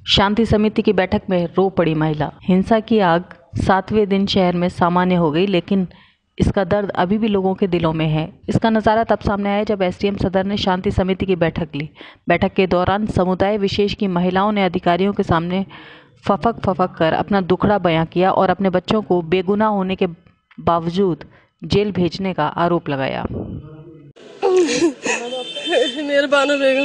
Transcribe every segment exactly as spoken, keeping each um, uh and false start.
शांति समिति की बैठक में रो पड़ी महिला। हिंसा की आग सातवें दिन शहर में सामान्य हो गई, लेकिन इसका दर्द अभी भी लोगों के दिलों में है। इसका नज़ारा तब सामने आया जब एसडीएम सदर ने शांति समिति की बैठक ली। बैठक के दौरान समुदाय विशेष की महिलाओं ने अधिकारियों के सामने फफक फफक कर अपना दुखड़ा बयां किया और अपने बच्चों को बेगुनाह होने के बावजूद जेल भेजने का आरोप लगाया। मेरा बानो बेगम,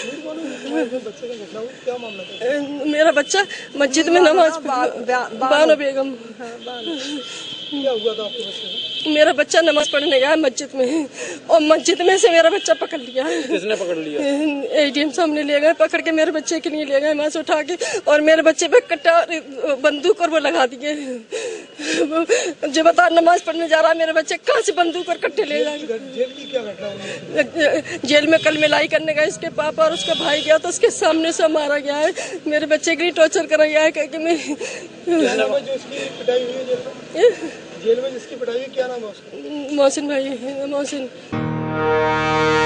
मेरा बच्चा मस्जिद में नमाज बानो बेगम, क्या हुआ था आपके बच्चे को? मेरा बच्चा नमाज पढ़ने गया मस्जिद में और मस्जिद में से मेरा बच्चा पकड़ लिया। किसने पकड़ लिया? एडीएम सामने ले गए, पकड़ के मेरे बच्चे के लिए ले गए वहां से उठा के, और मेरे बच्चे पे कट्टा बंदूक और वो लगा दिए। जो बता नमाज पढ़ने जा रहा है, मेरे बच्चे कहाँ से बंदूक और कट्टे ले जाए। जेल की क्या घटना हुई? जेल में कल मिलाई करने गया इसके पापा और उसका भाई गया तो उसके सामने से मारा गया है। मेरे बच्चे के लिए टॉर्चर करा गया है क्योंकि मैं जो उसकी पिटाई हुई है जेल में, जिसकी पिटाई हुई क्या नाम है उसका? मोहसिन भाई, मोहसिन।